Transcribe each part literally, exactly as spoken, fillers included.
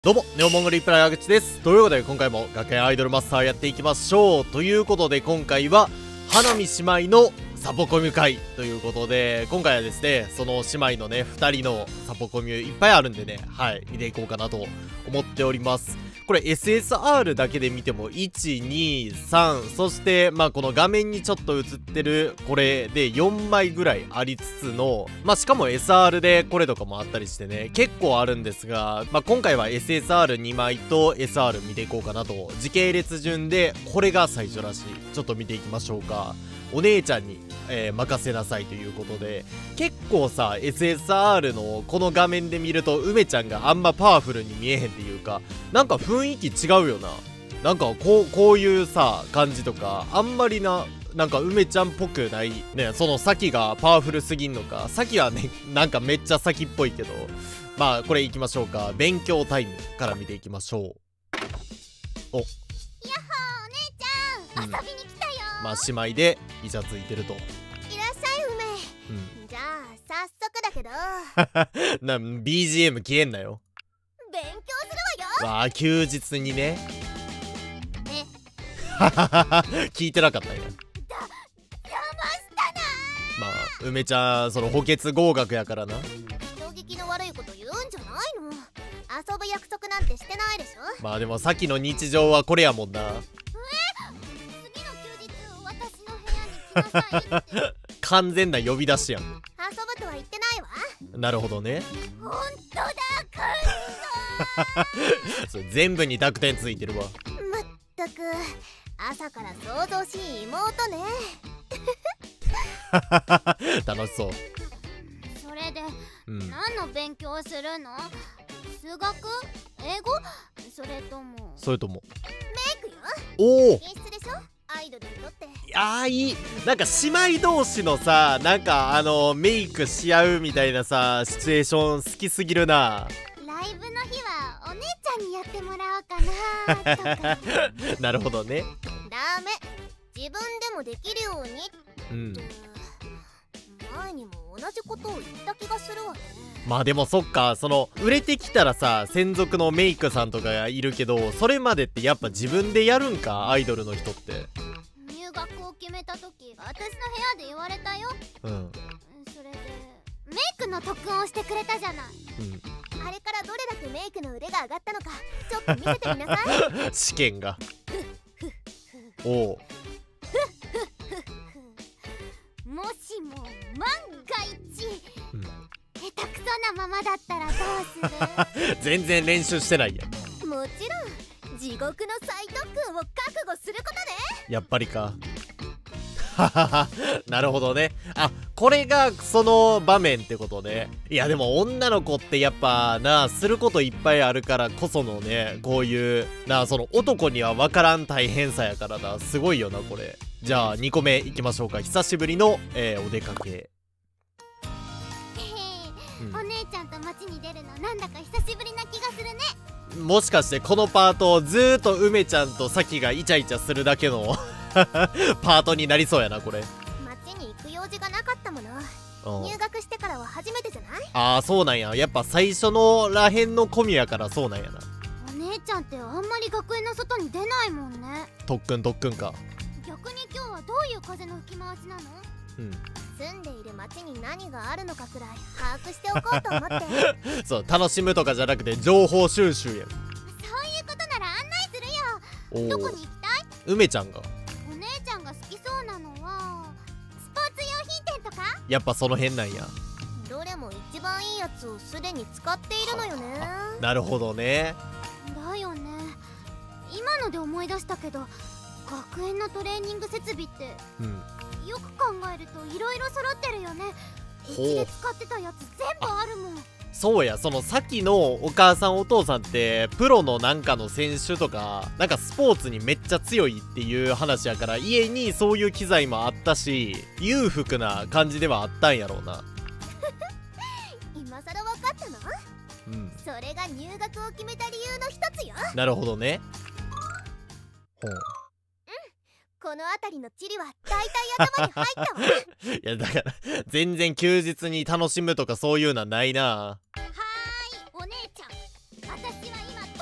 どうも、ネオモンゴルリプライ矢口です。ということで今回も学園アイドルマスターやっていきましょう。ということで今回は花見姉妹のサポコミュ会ということで、今回はですね、その姉妹のね、ふたりのサポコミュいっぱいあるんでね、はい、見ていこうかなと思っております。これ エスエスアール だけで見てもいち、に、さん、そしてまあこの画面にちょっと映ってるこれでよんまいぐらいありつつの、まあしかも エスアール でこれとかもあったりしてね、結構あるんですが、まあ今回は エスエスアールに 枚と エスアール 見ていこうかなと、時系列順でこれが最初らしい。ちょっと見ていきましょうか。お姉ちゃんに、えー、任せなさいということで、結構さ エスエスアール のこの画面で見ると梅ちゃんがあんまパワフルに見えへんっていうか、なんか雰囲気違うよな。なんかこうこういうさ感じとかあんまりな、なんか梅ちゃんっぽくないね。そのサキがパワフルすぎんのか、サキはねなんかめっちゃサキっぽいけど、まあこれいきましょうか。勉強タイムから見ていきましょう。お、 やっほー、お姉ちゃん、うん、遊びに来たよ。 まあ姉妹でイチャついてると。 いらっしゃい梅、うん、じゃあ早速だけどな ビージーエム 消えんなよ。 勉強するわよ。 わあ、休日にね。 え聞いてなかったんや。 だ、邪魔したな。 まあ梅ちゃんその補欠合格やからな。 人聞きの悪いこと言うんじゃないの。遊ぶ約束なんてしてないでしょ。 まあでもさっきの日常はこれやもんな。 次の休日私の部屋に来なさいって完全な呼び出しやん。 遊ぶとは言ってないわ。 なるほどね。 ほんとだ、 それ全部に濁点ついてるわ。 まったく朝から想像しい妹ね。 楽しそう。 それで、 うん、 何の勉強するの？数学？英語？それともそれともメイクよ。 おお、 品質でしょ、アイドルにとって。 いやーいい。なんか姉妹同士のさ、なんかあのメイクし合うみたいなさシチュエーション好きすぎるな。 ライブの日はお姉ちゃんにやってもらおうかなとか。 なるほどね。 ダメ、自分でもできるようにって、うん、前にも同じことを言った気がするわね。 まあでもそっか、その売れてきたらさ専属のメイクさんとかがいるけど、それまでってやっぱ自分でやるんか、アイドルの人って。 入学を決めた時私の部屋で言われたよ。 うん。 それでメイクの特訓をしてくれたじゃない。 うん。 あれからどれだけメイクの腕が上がったのかちょっと見せてみなさい。 試験がおお。 もしも万が一、うん、下手くそなままだったらどうする？ 全然練習してないやん。 もちろん地獄の再特訓を覚悟することね。 やっぱりか。なるほどね。あ、これがその場面ってことね。いやでも女の子ってやっぱな、することいっぱいあるからこそのね、こういうな、その男には分からん大変さやからな。すごいよなこれ。じゃあにこめいきましょうか。久しぶりの、えー、お出かけ。 うん、お姉ちゃんと街に出るのなんだか久しぶりな気がするね。 もしかしてこのパートずーっと梅ちゃんとサキがイチャイチャするだけのパートになりそうやなこれ。 街に行く用事がなかったもの。入学してからは初めてじゃない？ ああ、そうなんや。やっぱ最初のらへんのコミやからそうなんやな。 お姉ちゃんってあんまり学園の外に出ないもんね。 特訓特訓か。 逆に今日はどういう風の吹き回しなの？うん、住んでいる町に何があるのかくらい把握しておこうと思って。 そう、楽しむとかじゃなくて情報収集やん。そういうことなら案内するよ。どこに行きたい？ 梅ちゃんが。 お姉ちゃんが好きそうなのはスポーツ用品店とか？ やっぱその辺なんや。 どれも一番いいやつをすでに使っているのよね。 なるほどね。 だよね。今ので思い出したけど、学園のトレーニング設備って、うん、よく考えるといろいろ揃ってるよね。うちで使ってたやつ全部あるもん。 そうや、そのさっきのお母さんお父さんってプロのなんかの選手とかなんかスポーツにめっちゃ強いっていう話やから、家にそういう機材もあったし裕福な感じではあったんやろうな。 今さら分かったの？うん、それが入学を決めた理由の一つよ。 なるほどね。ほう、 この辺りの地理は大体頭に入ったわ。 いやだから全然休日に楽しむとかそういうのはないな。 はーい、お姉ちゃん、私は今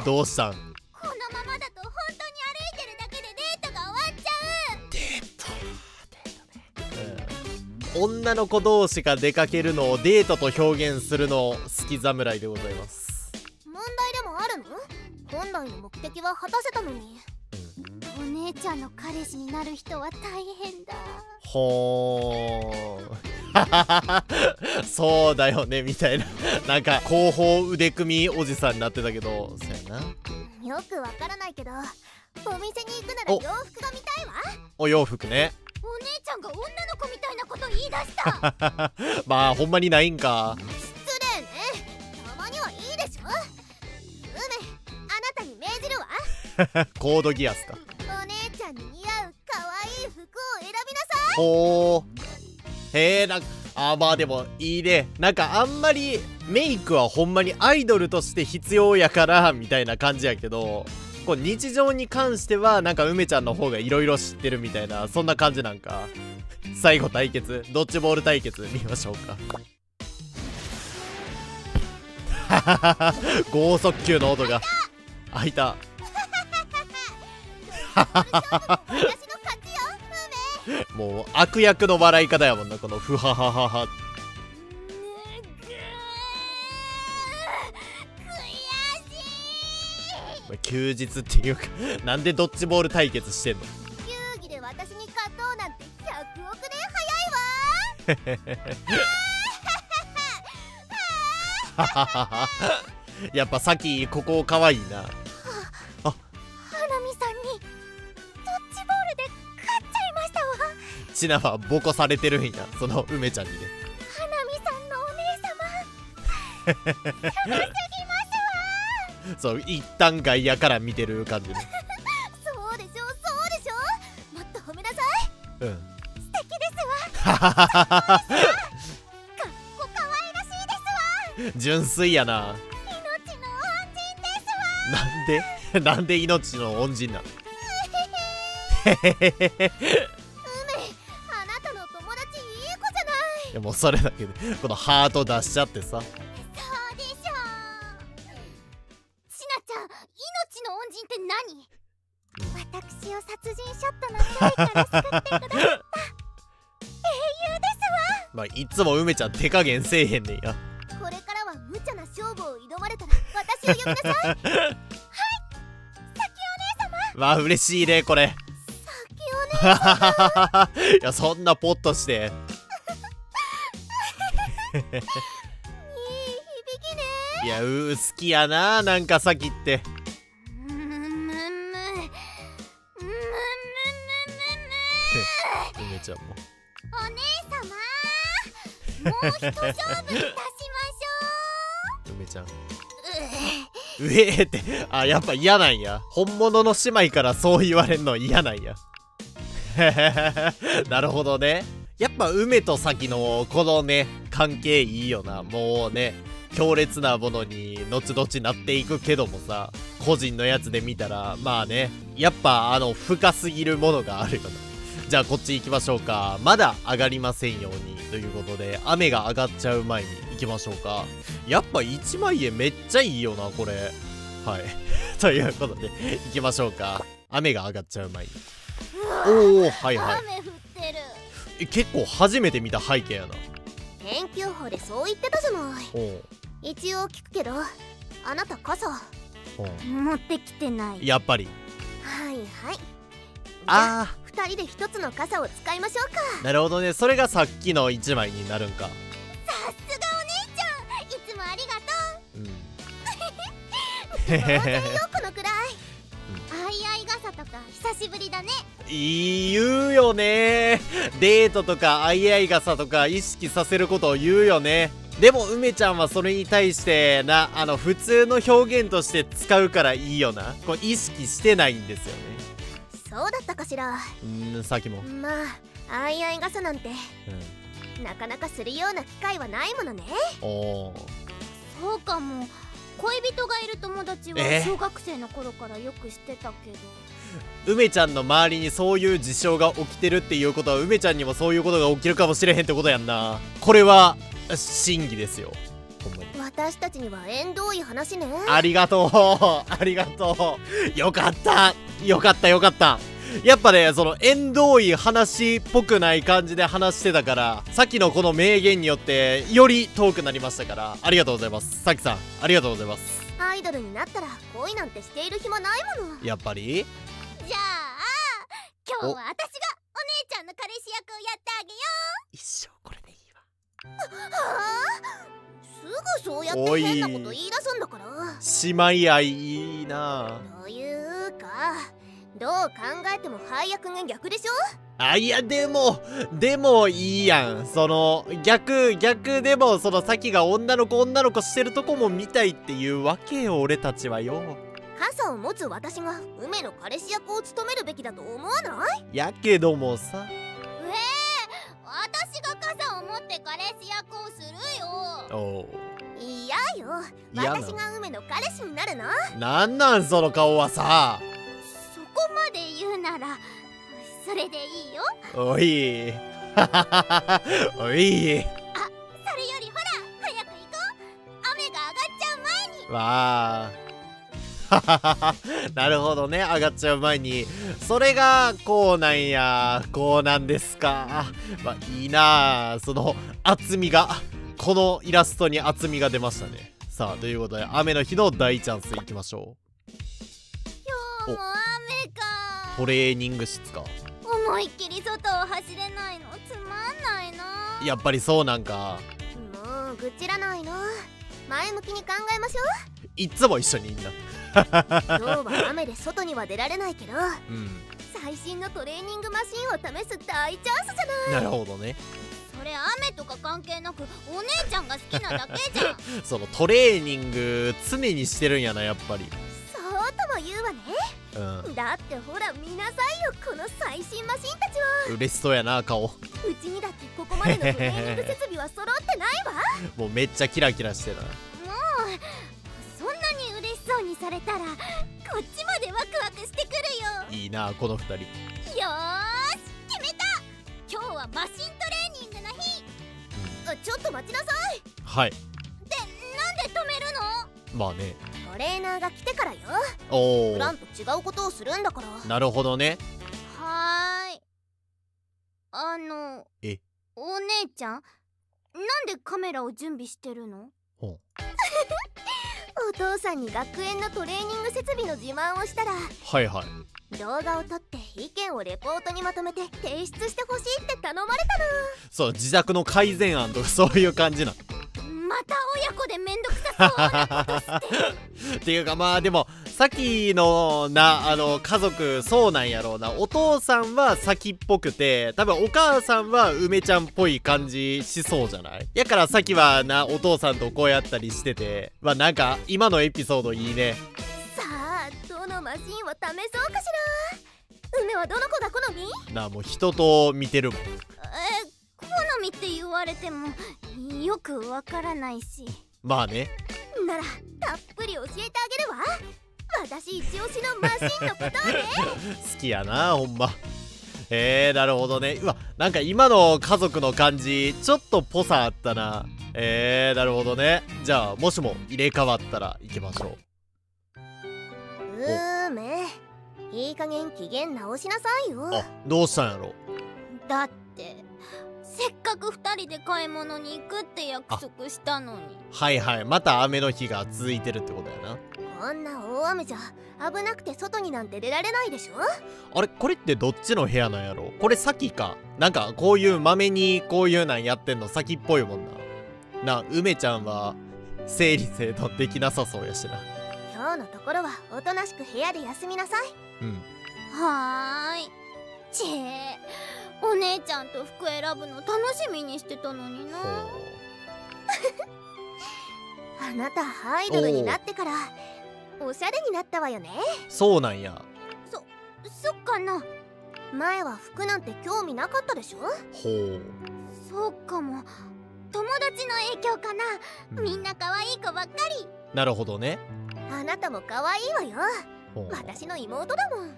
どうしたん？ このままだと本当に歩いてるだけでデートが終わっちゃう。 デート、デートね、うん、女の子同士が出かけるのをデートと表現するの好き侍でございます。 問題でもあるの？本来の目的は果たせたのに、うん、お姉ちゃんの彼氏になる人は大変だ。 ほーそうだよねみたいななんか後方腕組みおじさんになってたけど、そうやな。 よくわからないけど、お店に行くなら洋服が見たいわ。 お洋服ね。 お姉ちゃんが女の子みたいなこと言い出したまあほんまにないんか。 失礼ね、たまにはいいでしょ。梅、あなたに命じるわコードギアスか。 お姉ちゃんに似合う可愛い服を選びなさい。 ほー、へえ、なんかあーまあでもいいね。なんかあんまりメイクはほんまにアイドルとして必要やからみたいな感じやけど、こう日常に関してはなんか梅ちゃんの方がいろいろ知ってるみたいな、そんな感じなんか。最後対決、ドッジボール対決見ましょうか剛速球の音が開いたもう悪役の笑い方やもんな、このふはははは。休日っていうかなんでドッジボール対決してんの？ 遊戯で私に勝とうなんてひゃくおく年早いわやっぱさっきここかわいいな。 あ、花見さんにドッジボールで勝っちゃいましたわ。 シナはボコされてるんや、その梅ちゃんにね。 花見さんのお姉様すごすぎますわそう、一旦外野から見てる感じねそうでしょ、そうでしょ、もっと褒めなさい。 うん、 素敵ですわかっこかわいらしいですわ。 純粋やな。 命の恩人ですわ。 なんでなんで命の恩人なの梅、あなたの友達いい子じゃない。 いやもうそれだけでこのハート出しちゃってさ。 そうでしょ。しなちゃん、命の恩人って何？私を殺人ショットの罪から救ってくださった英雄ですわ。 まあいつも梅ちゃん手加減せえへんねんや。 これからは無茶な勝負を挑まれたら私を呼びなさいはい、咲お姉様。 まあ嬉しいねこれ。 咲お姉様いやそんなポッとしていい響きね。 いやうー好きやな、なんかさっきってむむむむむむむ梅ちゃんもお姉様、もう一勝負いたしましょう。梅ちゃんう。 うえーってあ、やっぱ嫌なんや。本物の姉妹からそう言われんの嫌なんやなるほどね。やっぱ梅と咲のこのね関係いいよな。もうね強烈なものに後々なっていくけどもさ、個人のやつで見たらまあねやっぱあの深すぎるものがあるよな。じゃあこっち行きましょうか。まだ上がりませんようにということで、雨が上がっちゃう前に行きましょうか。やっぱいちまいえめっちゃいいよなこれ。はいということで行きましょうか。雨が上がっちゃう前に。おおはいはい。 雨降ってる。 え結構初めて見た背景やな。 天気予報でそう言ってたじゃない。 お一応聞くけど、あなた傘お持ってきてない。 やっぱり。 はいはい。 ああ、二人で一つの傘を使いましょうか。 ーなるほどね。それがさっきのいちまいになるんか。 さすがお姉ちゃん、いつもありがとう。 うん当然よこのくらい。あいあい傘とか久しぶりだね。 言うよね。デートとかあいあい傘とか意識させることを言うよね。でも梅ちゃんはそれに対してな、あの普通の表現として使うからいいよな。こう意識してないんですよね。 そうだったかしら。 うん、さっきも。 まあ、あいあい傘なんてうん、 なかなかするような機会はないものね。 おーそうかも。恋人がいる友達はえ小学生の頃からよくしてたけど、 梅ちゃんの周りにそういう事象が起きてるっていうことは、梅ちゃんにもそういうことが起きるかもしれへんってことやんな。これは真偽ですよほんまに。 私たちには縁遠い話ね。 ありがとうありがとう。よかったよかったよかった。やっぱね、その縁遠い話っぽくない感じで話してたから、さっきのこの名言によってより遠くなりましたから、ありがとうございます。さきさんありがとうございます。 アイドルになったら恋なんてしている暇ないもの。 やっぱりじゃあ今日は私がお姉ちゃんの彼氏役をやってあげよう。 一生これでいいわ。 はあ、すぐそうやって変なこと言い出すんだから。 姉妹愛いいな。 というかどう考えても配役が逆でしょ。 あ、いやでもでもいいやん。その逆逆でも、そのさきが女の子女の子してるとこも見たいっていうわけよ、俺たちはよ。 傘を持つ私が梅の彼氏役を務めるべきだと思わない？ やけどもさ。 ええー、私が傘を持って彼氏役をするよ。 おう、 いやよ、私が梅の彼氏になるの？ なんなんその顔はさ。 そこまで言うならそれでいいよ。 おいおい、 あ、それよりほら早く行こう。雨が上がっちゃう前に。 わあなるほどね、上がっちゃう前に。それがこうなんや、こうなんですか。まあいいなあ、その厚みが、このイラストに厚みが出ましたね。さあということで、雨の日の大チャンスいきましょう。 今日も雨か。 トレーニング室か。 思いっきり外を走れないのつまんないな。 やっぱりそうなんか。 もう愚痴らないの。前向きに考えましょう。いっつも一緒にいんな今日は雨で外には出られないけど、 うん、 最新のトレーニングマシンを試す大チャンスじゃない。 なるほどね。 それ雨とか関係なくお姉ちゃんが好きなだけじゃんそのトレーニング常にしてるんやな、やっぱり。 そうとも言うわね。うん、だってほら見なさいよ、この最新マシンたちは。 嬉しそうやな顔。うちにだってここまでのトレーニング設備は揃ってないわもうめっちゃキラキラしてるな。 もうそんなに嬉しそうにされたらこっちまでワクワクしてくるよ。 いいなこのふたり。 よーし決めた。今日はマシントレーニングの日、うん、ちょっと待ちなさい。 はい。 で、なんで止めるの？ まあね、 トレーナーが来てからよ。 おお、 普段と違うことをするんだから。 なるほどね。 はーい。あのえお姉ちゃん、なんでカメラを準備してるの？ ほうお父さんに学園のトレーニング設備の自慢をしたら、 はいはい、 動画を撮って意見をレポートにまとめて提出してほしいって頼まれたの。 そう、自宅の改善案とかそういう感じな。 また親子でめんどくさそうなことしてっていうか、まあでもさきのな、あの家族そうなんやろうな。お父さんはさきっぽくて、多分お母さんは梅ちゃんっぽい感じしそうじゃない？やからさきはな、お父さんとこうやったりしてて、まあなんか今のエピソードいいね。 さあどのマシンを試そうかしら。梅はどの子が好み？ なあ、もう人と見てるもん。 え、好みって言われてもよくわからないし。 まあね。 ならたっぷり教えてあげるわ。私一押しのマシンのことで好きやなほんま。えー、なるほどね。うわ、なんか今の家族の感じちょっとぽさあったな。えー、なるほどね。じゃあもしも入れ替わったら行きましょう。うーめ、いい加減機嫌直しなさいよ。 あ、どうしたんやろ。 だってせっかくふたりで買い物に行くって約束したのに。 はいはい、また雨の日が続いてるってことやな。 こんな大雨じゃ危なくて外になんて出られないでしょ。 あれ、これってどっちの部屋なんやろ。これ先か。なんかこういう豆にこういうなんやってんの先っぽいもんな。な、梅ちゃんは整理整頓できなさそうやしな。 今日のところはおとなしく部屋で休みなさい。 うん。 はーい。ちえ、お姉ちゃんと服選ぶの楽しみにしてたのにな。あなたアイドルになってからおしゃれになったわよね。 そうなんや。 そ、そっかな。前は服なんて興味なかったでしょ。 ほう。 そうかも。友達の影響かな、うん、みんな可愛い子ばっかり。 なるほどね。 あなたも可愛いわよ。私の妹だもん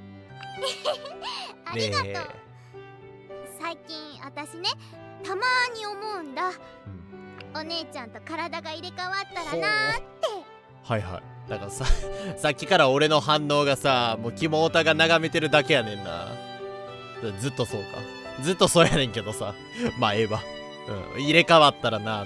ありがとう、ね、最近私ね、たまーに思うんだ、うん、 お姉ちゃんと体が入れ替わったらなーって。 はいはい。だからささっきから俺の反応がさ、もうキモオタが眺めてるだけやねんな。ずっとそうか。ずっとそうやねんけどさ。まあええわ。うん、入れ替わったらなーって。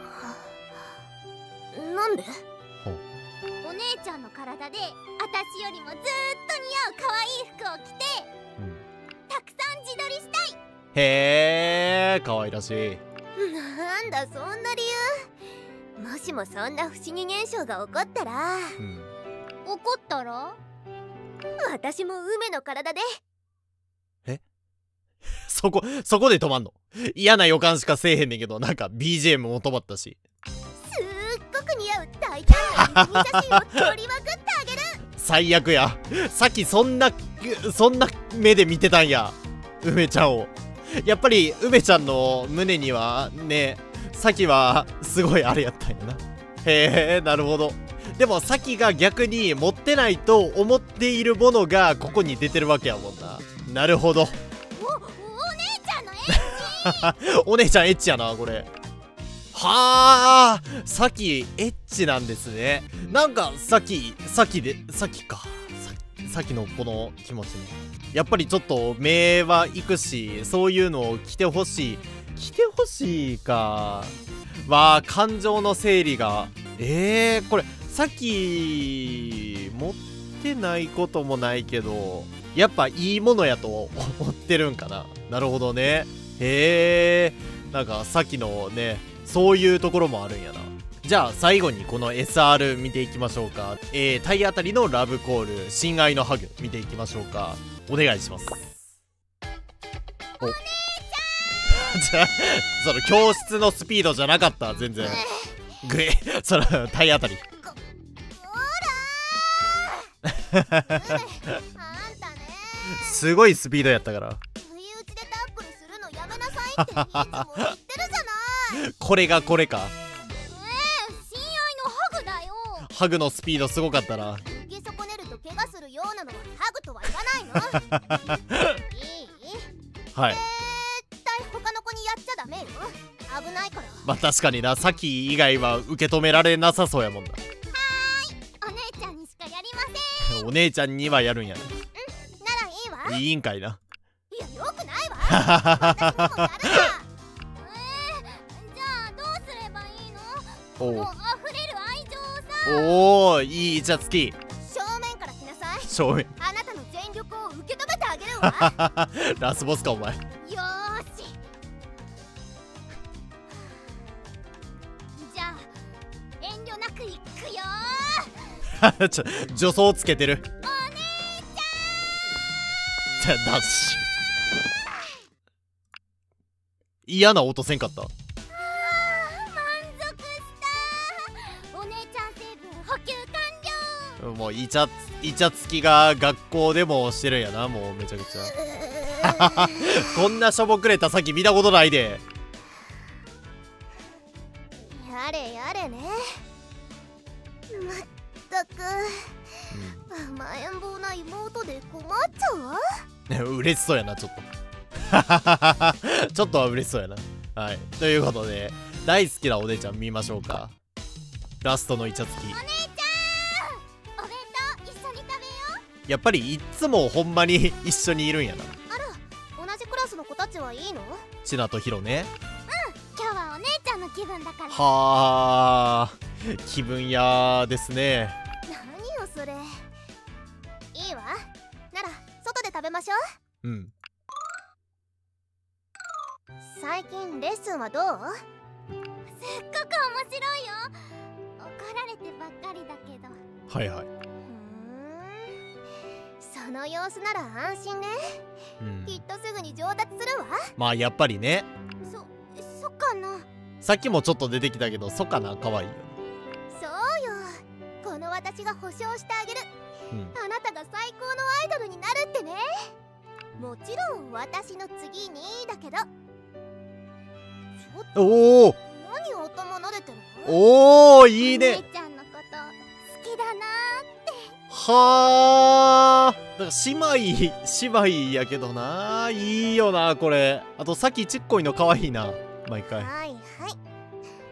なんで？お姉ちゃんの体で私よりもずーっと似合う可愛い服を着て、うん、たくさん自撮りしたい。 へえ、可愛らしい。 なんだそんな理由。もしもそんな不思議現象が起こったら、うん、起こったら私も梅の体で。 えそこそこで止まんの？嫌な予感しかせえへんねんけど、なんか ビージーエム も止まったし。 すっごく似合う大胆な水着写真を撮りまくってあげる。 最悪や。さっきそんなそんな目で見てたんや、梅ちゃんを。やっぱり梅ちゃんの胸にはね、さきはすごいあれやったんやな。へえ、なるほど。でもさきが逆に持ってないと思っているものがここに出てるわけやもんな。なるほど。 お、お姉ちゃんのエッチお姉ちゃんエッチやなこれ。はあ、さきエッチなんですね。なんかさきさきでさきかさきのこの気持ちね、やっぱりちょっと目はいくし、そういうのを着てほしい着てほしいか。わあ、感情の整理が。えー、これさき持ってないこともないけど、やっぱいいものやと思ってるんかな。なるほどね。へえ、なんかさきのね、そういうところもあるんやな。じゃあ最後にこの エスアール 見ていきましょうか。えー、体当たりのラブコール、親愛のハグ見ていきましょうか。お願いします。 お姉ちゃんその教室のスピードじゃなかった、全然。グエその体当たり。 ほらーあんたねすごいスピードやったから。 不意打ちでタックルするのやめなさいっていつも言ってるじゃない。 これがこれか。ハグのスピードすごかったな。 受け損ねると怪我するようなのはハグとは言わないの。いい？ はい。 絶対他の子にやっちゃダメよ。危ないから。 まあ確かにな、さき以外は受け止められなさそうやもんな。 はーい、お姉ちゃんにしかやりません。 お姉ちゃんにはやるんやな。 うん、ならいいわ。 いいんかいな。 いや、よくないわ。私もやるわ。えー、じゃあどうすればいいの？この溢れる愛情をさ。 おお、いいイチャつき。 正面から来なさい。 正面。 あなたの全力を受け止めてあげるわ。 ラスボスかお前。よーし。じゃあ遠慮なくいくよー。ちょ助走つけてる。 お姉ちゃん。ダッシュ。嫌な音せんかった。もうイチャイチャつきが学校でもしてるんやな、もうめちゃくちゃ。こんなしょぼくれたさき見たことないで。 やれやれね。まったく、うん、甘えん坊な妹で困っちゃうわ。 嬉しそうやな、ちょっと。ちょっとは嬉しそうやな。はい、ということで大好きなお姉ちゃん見ましょうか。ラストのイチャつき。やっぱりいっつもほんまに一緒にいるんやな。 あら、同じクラスの子たちはいいの？ ちなとひろね。 うん、今日はお姉ちゃんの気分だから。 はあ、気分屋ですね。 何よそれ。いいわ。なら外で食べましょう。うん。 最近レッスンはどう？すっごく面白いよ。怒られてばっかりだけど。 はいはい。 その様子なら安心ね、うん、きっとすぐに上達するわ。 まあやっぱりね。 そ、そっかな。 さっきもちょっと出てきたけど、そっかな、かわいいよ。 そうよ、この私が保証してあげる、うん、あなたが最高のアイドルになるってね。もちろん私の次にだけど。 おお、 何を頭撫でてるの？ おお、いいね。 お姉ちゃんのこと好きだなーって。 はあ、だから姉妹姉妹やけどな、いいよなこれ。あとさっきちっこいの可愛いな、毎回。 はいはい。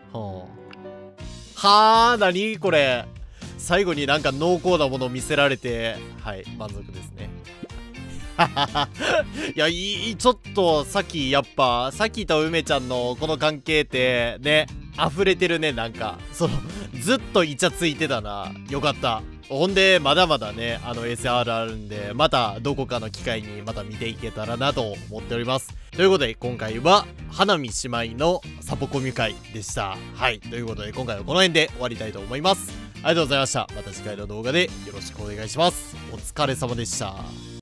はあはあ、なにこれ。最後になんか濃厚なものを見せられて、はい満足ですね。いやいい、ちょっとさきやっぱさきと梅ちゃんのこの関係ってね溢れてるね。なんかそのずっとイチャついてたな。よかった。ほんでまだまだねあの エスアール あるんで、またどこかの機会にまた見ていけたらなと思っております。ということで今回は花見姉妹のサポコミ会でした。はい、ということで今回はこの辺で終わりたいと思います。ありがとうございました。また次回の動画でよろしくお願いします。お疲れ様でした。